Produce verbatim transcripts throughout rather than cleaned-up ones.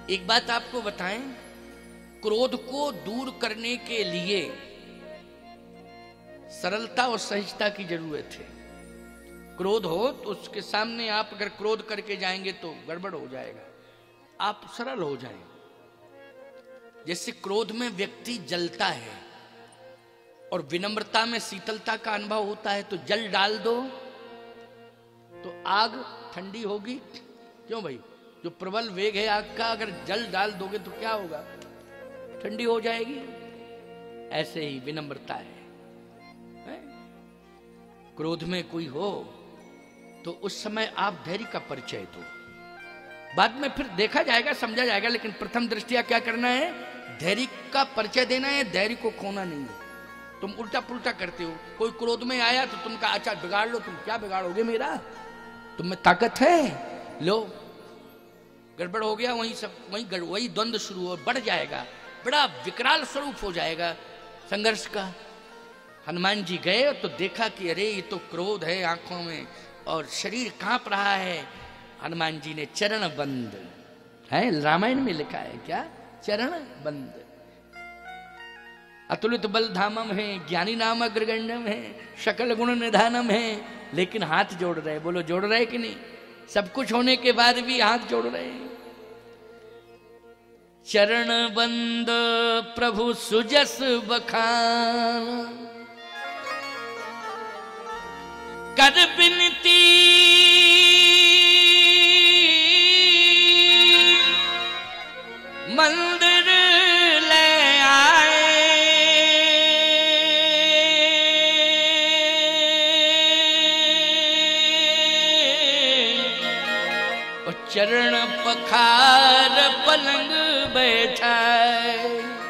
एक बात आपको बताएं, क्रोध को दूर करने के लिए सरलता और सहजता की जरूरत है। क्रोध हो तो उसके सामने आप अगर क्रोध करके जाएंगे तो गड़बड़ हो जाएगा, आप सरल हो जाएं। जैसे क्रोध में व्यक्ति जलता है और विनम्रता में शीतलता का अनुभव होता है, तो जल डाल दो तो आग ठंडी होगी। क्यों भाई? जो प्रबल वेग है आग का, अगर जल डाल दोगे तो क्या होगा? ठंडी हो जाएगी। ऐसे ही विनम्रता है, है? क्रोध में कोई हो तो उस समय आप धैर्य का परिचय दो, बाद में फिर देखा जाएगा, समझा जाएगा, लेकिन प्रथम दृष्टिया क्या करना है? धैर्य का परिचय देना है, धैर्य को खोना नहीं है। तुम उल्टा पुल्टा करते हो, कोई क्रोध में आया तो तुम कहा अच्छा बिगाड़ लो, तुम क्या बिगाड़ोगे मेरा, तुम में ताकत है, लो गड़बड़ हो गया, वहीं सब वहीं वही द्वंद्व शुरू हो, बढ़ जाएगा, बड़ा विकराल स्वरूप हो जाएगा संघर्ष का। हनुमान जी गए तो देखा कि अरे ये तो क्रोध है आंखों में और शरीर कांप रहा है। हनुमान जी ने चरण बंद, है रामायण में लिखा है क्या? चरण बंद। अतुलित बल धामम है, ज्ञानी नाम अग्रगण्यम है, सकल गुण निधानम है, लेकिन हाथ जोड़ रहे। बोलो जोड़ रहे कि नहीं? सब कुछ होने के बाद भी हाथ जोड़ रहे हैं। चरण बंद प्रभु सुजस बखान, कर बिनती मंदिर ले आए, और चरण पखार पलंग बैठाए।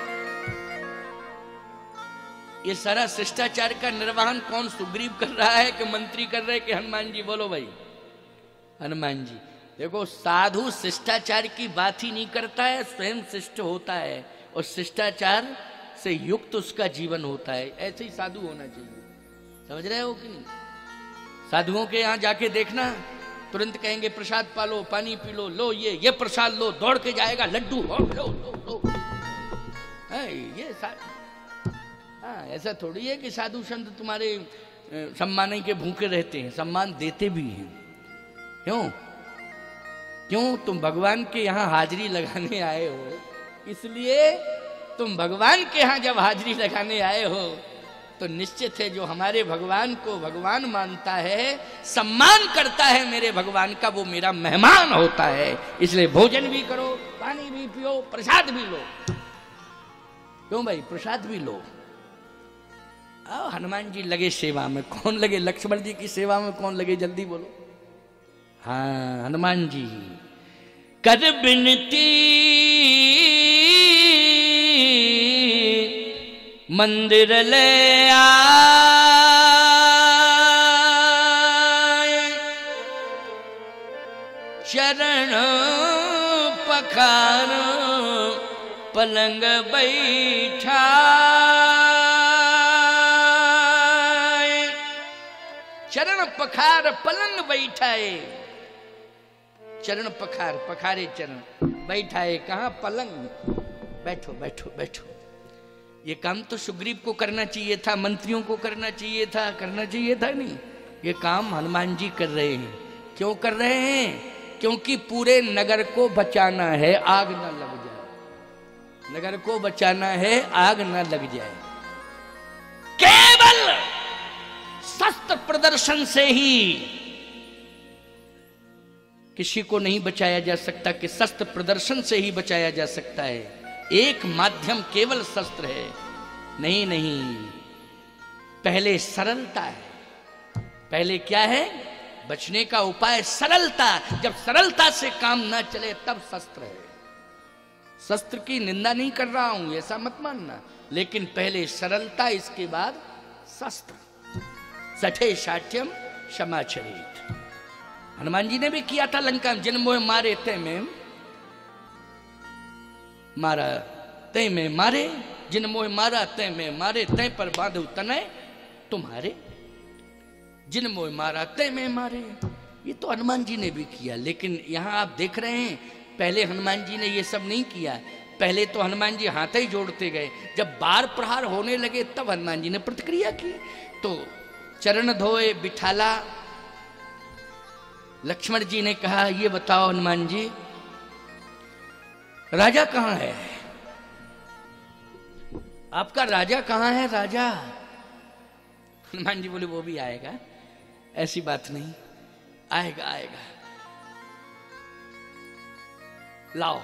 ये सारा शिष्टाचार का निर्वहन कौन? सुग्रीव कर रहा है कि मंत्री कर रहे कि हनुमान जी? बोलो भाई। हनुमान जी। देखो, साधु शिष्टाचार की बात ही नहीं करता है, स्वयं शिष्ट होता है और शिष्टाचार से युक्त उसका जीवन होता है। ऐसे ही साधु होना चाहिए। समझ रहे हो कि नहीं? साधुओं के यहाँ जाके देखना, तुरंत कहेंगे प्रसाद पालो, पानी पी लो, लो ये ये प्रसाद लो, दौड़ के जाएगा लड्डू, लो लो लो लो। है ये साधु? हाँ, ऐसा थोड़ी है कि साधु संत तुम्हारे सम्मान के भूखे रहते हैं, सम्मान देते भी हैं। क्यों? क्यों? तुम भगवान के यहाँ हाजिरी लगाने आए हो, इसलिए तुम भगवान के यहाँ जब हाजिरी लगाने आए हो तो निश्चित है जो हमारे भगवान को भगवान मानता है, सम्मान करता है मेरे भगवान का, वो मेरा मेहमान होता है। इसलिए भोजन भी करो, पानी भी पियो, प्रसाद भी लो। क्यों भाई? प्रसाद भी लो। आओ, हनुमान जी लगे सेवा में। कौन लगे? लक्ष्मण जी की सेवा में कौन लगे? जल्दी बोलो। हाँ, हनुमान जी। कर बिनती मंदिर ले आए, चरण पखार पलंग बैठा। चरण पखार पलंग बैठाए। चरण पखार, पखारे चरण, बैठाए कहाँ? पलंग। बैठो बैठो बैठो। ये काम तो सुग्रीव को करना चाहिए था, मंत्रियों को करना चाहिए था, करना चाहिए था नहीं? ये काम हनुमान जी कर रहे हैं। क्यों कर रहे हैं? क्योंकि पूरे नगर को बचाना है, आग ना लग जाए। नगर को बचाना है, आग ना लग जाए। केवल शस्त्र प्रदर्शन से ही किसी को नहीं बचाया जा सकता, कि शस्त्र प्रदर्शन से ही बचाया जा सकता है। एक माध्यम केवल शस्त्र है। नहीं नहीं, पहले सरलता है। पहले क्या है? बचने का उपाय सरलता। जब सरलता से काम ना चले तब शस्त्र है। शस्त्र की निंदा नहीं कर रहा हूं, ऐसा मत मानना, लेकिन पहले सरलता, इसके बाद शस्त्र। सठे साठ्यम क्षमाचरित। हनुमान जी ने भी किया था लंका में। जिन मोह मारे तय में मारा, तय में मारे, जिन मोह मारा तय में मारे, तय पर बांधु तनय तुम्हारे। जिन मोह मारा तय में मारे, ये तो हनुमान जी ने भी किया। लेकिन यहां आप देख रहे हैं पहले हनुमान जी ने ये सब नहीं किया। पहले तो हनुमान जी हाथ ही जोड़ते गए, जब बार प्रहार होने लगे तब हनुमान जी ने प्रतिक्रिया की। तो चरण धोए बिठाला। लक्ष्मण जी ने कहा, ये बताओ हनुमान जी, राजा कहां है? आपका राजा कहां है? राजा? हनुमान जी बोले, वो भी आएगा, ऐसी बात नहीं, आएगा आएगा, लाओ।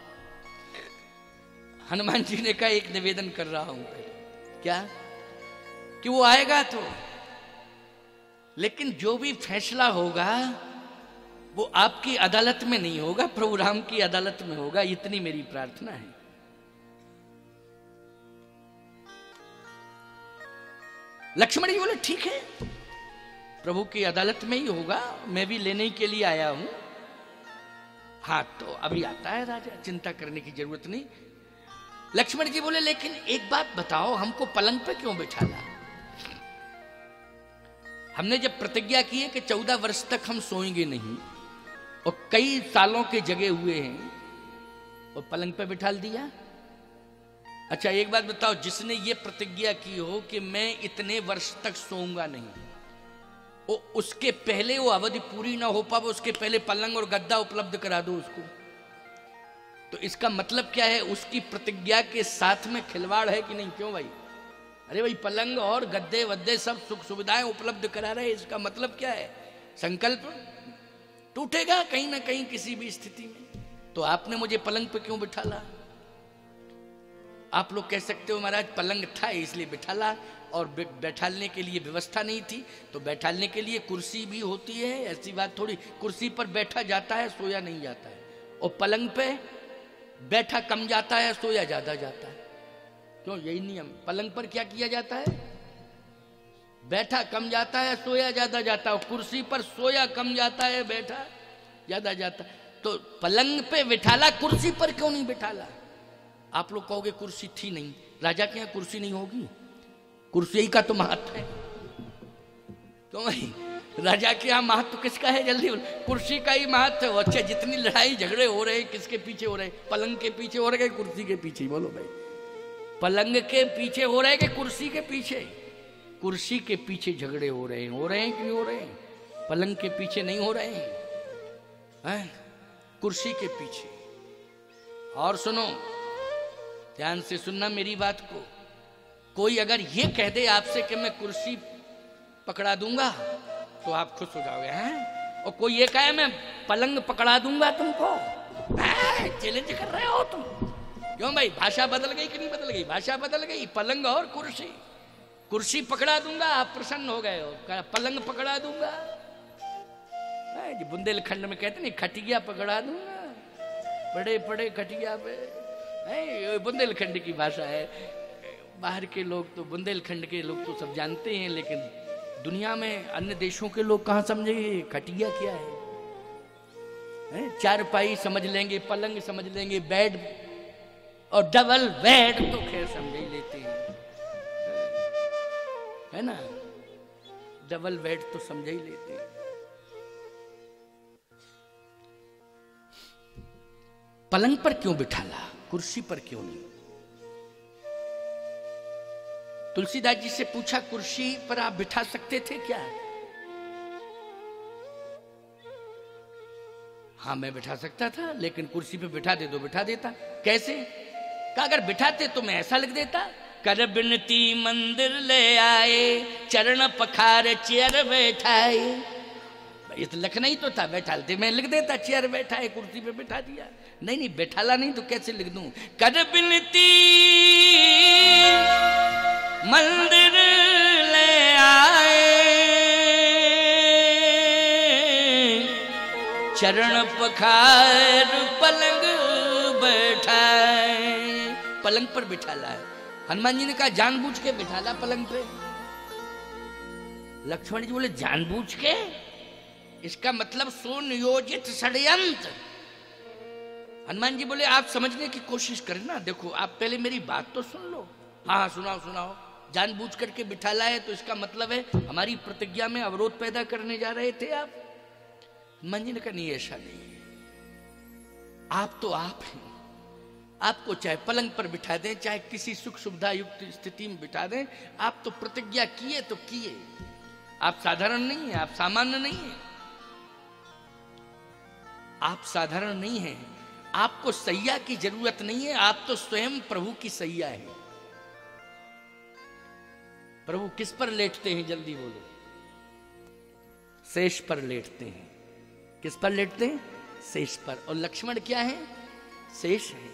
हनुमान जी ने कहा, एक निवेदन कर रहा हूं। क्या? कि वो आएगा तो, लेकिन जो भी फैसला होगा वो आपकी अदालत में नहीं होगा, प्रभु राम की अदालत में होगा, इतनी मेरी प्रार्थना है। लक्ष्मण जी बोले, ठीक है, प्रभु की अदालत में ही होगा, मैं भी लेने के लिए आया हूं। हाँ, तो अभी आता है राजा, चिंता करने की जरूरत नहीं। लक्ष्मण जी बोले, लेकिन एक बात बताओ, हमको पलंग पे क्यों बिठाला? हमने जब प्रतिज्ञा की है कि चौदह वर्ष तक हम सोएंगे नहीं, और कई सालों के जगे हुए हैं, और पलंग पे बिठाल दिया। अच्छा एक बात बताओ, जिसने ये प्रतिज्ञा की हो कि मैं इतने वर्ष तक सोऊंगा नहीं, वो उसके पहले वो अवधि पूरी ना हो पाए, उसके पहले पलंग और गद्दा उपलब्ध करा दो उसको, तो इसका मतलब क्या है? उसकी प्रतिज्ञा के साथ में खिलवाड़ है कि नहीं? क्यों भाई? अरे भाई, पलंग और गद्दे वद्दे सब सुख सुविधाएं उपलब्ध करा रहे, इसका मतलब क्या है? संकल्प टूटेगा कहीं ना कहीं किसी भी स्थिति में। तो आपने मुझे पलंग पे क्यों बिठाला? आप लोग कह सकते हो, महाराज पलंग था इसलिए बिठाला, और बैठालने के लिए व्यवस्था नहीं थी, तो बैठालने के लिए कुर्सी भी होती है, ऐसी बात थोड़ी। कुर्सी पर बैठा जाता है, सोया नहीं जाता है, और पलंग पे बैठा कम जाता है, सोया ज्यादा जाता है। क्यों? यही नियम। पलंग पर क्या किया जाता है? बैठा कम जाता है, सोया ज्यादा जाता है। कुर्सी पर सोया कम जाता है, बैठा ज्यादा जाता है। तो पलंग पे बिठाला, कुर्सी पर क्यों नहीं बिठाला? आप लोग कहोगे कुर्सी थी नहीं, राजा के यहाँ कुर्सी नहीं होगी, कुर्सी का तो महत्व है। क्यों भाई? राजा के यहाँ महत्व किसका है? जल्दी बोल। कुर्सी का ही महत्व है। अच्छा, जितनी लड़ाई झगड़े हो रहे हैं किसके पीछे हो रहे हैं? पलंग के पीछे हो रहे हैं, कुर्सी के पीछे? बोलो भाई, पलंग के पीछे हो रहे हैं कि कुर्सी के पीछे? कुर्सी के पीछे झगड़े हो रहे हैं। हो रहे हैं कि नहीं हो रहे हैं? पलंग के पीछे नहीं हो रहे हैं, हैं? कुर्सी के पीछे। और सुनो, ध्यान से सुनना मेरी बात को। कोई अगर ये कह दे आपसे कि मैं कुर्सी पकड़ा दूंगा, तो आप खुश हो जाओगे, हैं? और कोई ये कहे मैं पलंग पकड़ा दूंगा तुमको, चैलेंज कर रहे हो तुम। क्यों भाई? भाषा बदल गई कि नहीं बदल गई? भाषा बदल गई। पलंग और कुर्सी, कुर्सी पकड़ा दूंगा, आप प्रसन्न हो गए हो, पलंग पकड़ा दूंगा। बुंदेलखंड में कहते नहीं, खटिया पकड़ा दूंगा, बड़े बड़े खटिया पे। बुंदेलखंड की भाषा है। बाहर के लोग तो, बुंदेलखंड के लोग तो सब जानते हैं, लेकिन दुनिया में अन्य देशों के लोग कहाँ समझेंगे खटिया क्या है, है? चारपाई समझ लेंगे, पलंग समझ लेंगे, बेड और डबल बेड तो खैर समझ ही लेते हैं, है ना? डबल बेड तो समझ ही लेते हैं। पलंग पर क्यों बिठाला, कुर्सी पर क्यों नहीं? तुलसीदास जी से पूछा, कुर्सी पर आप बिठा सकते थे क्या? हाँ, मैं बिठा सकता था, लेकिन कुर्सी पे बिठा दे तो बिठा देता। कैसे? कहा, अगर बिठाते तो मैं ऐसा लिख देता, कर बिनती मंदिर ले आए, चरण पखार चेयर बैठाए। ये तो लिखना ही तो था, बैठालते मैं लिख देता, चेयर बैठाए, कुर्सी पे बिठा दिया। नहीं नहीं, बैठाला नहीं तो कैसे लिख दूं? कर बिनती मंदिर ले आए, चरण पखार पलंग बैठाए। पलंग पर बिठाला है। हनुमान जी ने कहा, जानबूझ के बिठाला पलंग पे। लक्ष्मण जी बोले, जानबूझ के? इसका मतलब सुनियोजित षड्यंत्र। हनुमान जी बोले, आप समझने की कोशिश करें ना। देखो, आप पहले मेरी बात तो सुन लो। हाँ, सुनाओ सुनाओ। जानबूझ करके बिठाला है तो इसका मतलब है हमारी प्रतिज्ञा में अवरोध पैदा करने जा रहे थे आप। हनुमान जी ने कहा, नहीं, ऐसा नहीं। आप तो आप हैं। आपको चाहे पलंग पर बिठा दें, चाहे किसी सुख सुविधा युक्त स्थिति में बिठा दें, आप तो प्रतिज्ञा किए तो किए। आप साधारण नहीं है, आप सामान्य नहीं है, आप साधारण नहीं है। आपको सैया की जरूरत नहीं है, आप तो स्वयं प्रभु की सैया है। प्रभु किस पर लेटते हैं, जल्दी बोलो। शेष पर लेटते हैं। किस पर लेटते हैं? शेष पर। और लक्ष्मण क्या है? शेष है।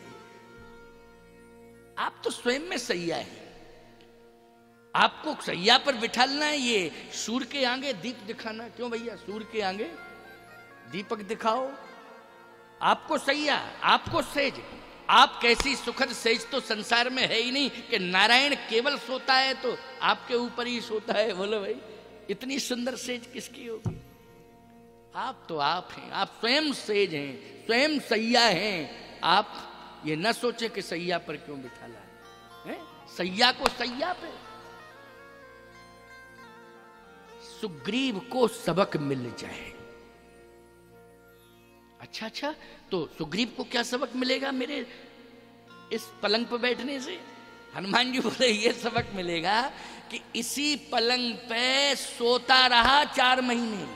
आप तो स्वयं में सैया है। आपको सैया पर बिठालना है। ये सूर्य के आगे दीप दिखाना क्यों भैया? सूर्य के आगे दीपक दिखाओ। आपको सैया, आपको सेज। आप कैसी सुखद सेज तो संसार में है ही नहीं कि नारायण केवल सोता है तो आपके ऊपर ही सोता है। बोलो भाई, इतनी सुंदर सेज किसकी होगी? आप तो आप हैं, आप स्वयं सेज हैं, स्वयं सैया हैं। आप ये न सोचे कि सैया पर क्यों बिठाला है, सैया को सैया पे। सुग्रीव को सबक मिल जाए। अच्छा अच्छा, तो सुग्रीव को क्या सबक मिलेगा मेरे इस पलंग पर बैठने से? हनुमान जी बोले ये सबक मिलेगा कि इसी पलंग पे सोता रहा चार महीने,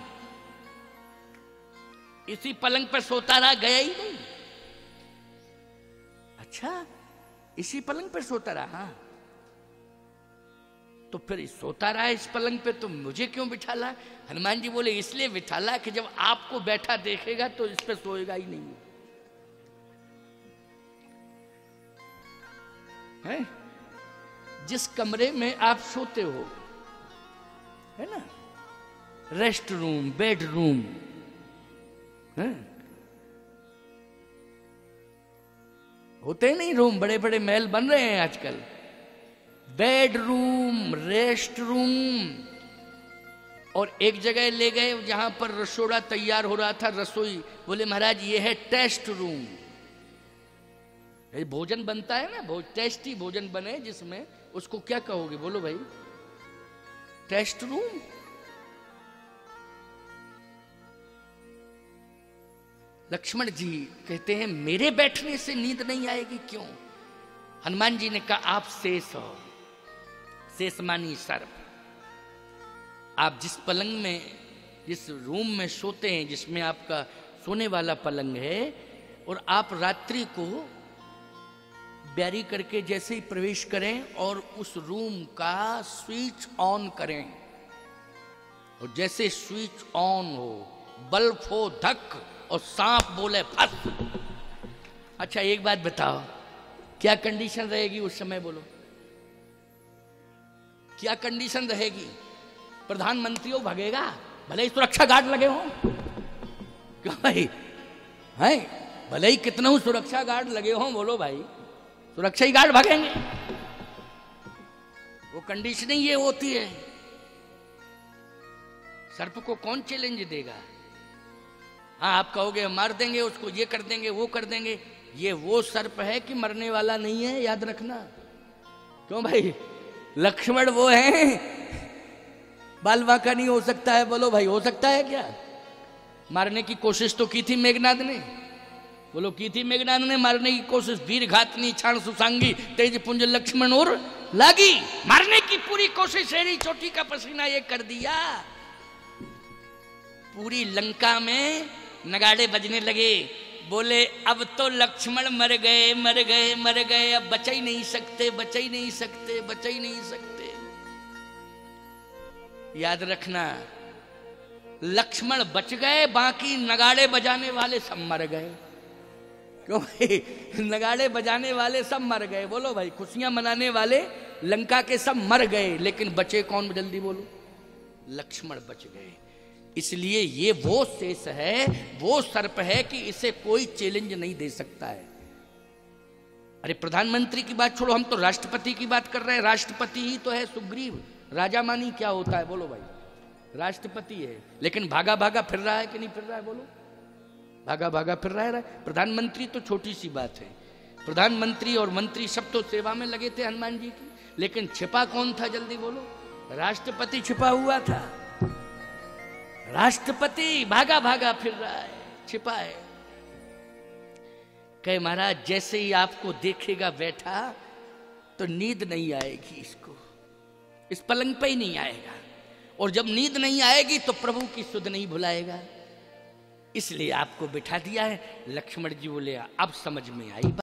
इसी पलंग पर सोता रहा, गया ही नहीं। अच्छा, इसी पलंग पर सोता रहा, तो फिर सोता रहा इस पलंग पे, तो मुझे क्यों बिठाला? हनुमान जी बोले इसलिए बिठाला कि जब आपको बैठा देखेगा तो इस पे सोएगा ही नहीं है। जिस कमरे में आप सोते हो, है ना, रेस्ट रूम, बेडरूम, है, होते नहीं रूम, बड़े बड़े महल बन रहे हैं आजकल। बेडरूम, रेस्ट रूम, और एक जगह ले गए जहां पर रसोड़ा तैयार हो रहा था, रसोई, बोले महाराज ये है टेस्ट रूम। भोजन बनता है ना, बहुत टेस्टी भोजन बने जिसमें, उसको क्या कहोगे बोलो भाई? Test room. लक्ष्मण जी कहते हैं मेरे बैठने से नींद नहीं आएगी क्यों? हनुमान जी ने कहा आप शेष हो। शेष मानी सर्प। आप जिस पलंग में, जिस रूम में सोते हैं, जिसमें आपका सोने वाला पलंग है, और आप रात्रि को बैरी करके जैसे ही प्रवेश करें और उस रूम का स्विच ऑन करें, और जैसे स्विच ऑन हो, बल्ब हो धक और सांप बोले फस। अच्छा एक बात बताओ, क्या कंडीशन रहेगी उस समय? बोलो क्या कंडीशन रहेगी? प्रधानमंत्री हो भगेगा, भले ही सुरक्षा गार्ड लगे हो, क्यों भाई? है भले ही कितना ही सुरक्षा गार्ड लगे हो, बोलो भाई, सुरक्षा ही गार्ड भागेंगे। वो कंडीशन ही ये होती है। सर्प को कौन चैलेंज देगा? हाँ आप कहोगे मार देंगे उसको, ये कर देंगे, वो कर देंगे। ये वो सर्प है कि मरने वाला नहीं है, याद रखना। क्यों भाई? लक्ष्मण वो है, बालवा का नहीं हो सकता है। बोलो भाई, हो सकता है क्या? मारने की कोशिश तो की थी मेघनाद ने, बोलो की थी मेघनाद ने मारने की कोशिश। वीर घातनी क्षण सुसांगी, तेज पुंज लक्ष्मण और लागी। मारने की पूरी कोशिश, शेरी चोटी का पसीना ये कर दिया। पूरी लंका में नगाड़े बजने लगे, बोले अब तो लक्ष्मण मर गए, मर गए, मर गए, अब बचा ही नहीं सकते, बचा ही नहीं सकते, बचा ही नहीं सकते। याद रखना, लक्ष्मण बच गए, बाकी नगाड़े बजाने वाले सब मर गए। क्यों भाई? नगाड़े बजाने वाले सब मर गए। बोलो भाई, खुशियां मनाने वाले लंका के सब मर गए, लेकिन बचे कौन? जल्दी बोलो। लक्ष्मण बच गए। इसलिए ये वो शेष है, वो सर्प है कि इसे कोई चैलेंज नहीं दे सकता है। अरे प्रधानमंत्री की बात छोड़ो, हम तो राष्ट्रपति की बात कर रहे हैं। राष्ट्रपति ही तो है सुग्रीव। राजा मानी क्या होता है? बोलो भाई, राष्ट्रपति है, लेकिन भागा भागा फिर रहा है कि नहीं फिर रहा है? बोलो, भागा भागा फिर रहा है। प्रधानमंत्री तो छोटी सी बात है। प्रधानमंत्री और मंत्री सब तो सेवा में लगे थे हनुमान जी की, लेकिन छिपा कौन था? जल्दी बोलो। राष्ट्रपति छिपा हुआ था। राष्ट्रपति भागा भागा फिर रहा है, छिपा है। कहे महाराज जैसे ही आपको देखेगा बैठा तो नींद नहीं आएगी, इसको इस पलंग पे ही नहीं आएगा, और जब नींद नहीं आएगी तो प्रभु की सुध नहीं भुलाएगा, इसलिए आपको बिठा दिया है। लक्ष्मण जी बोले अब समझ में आई।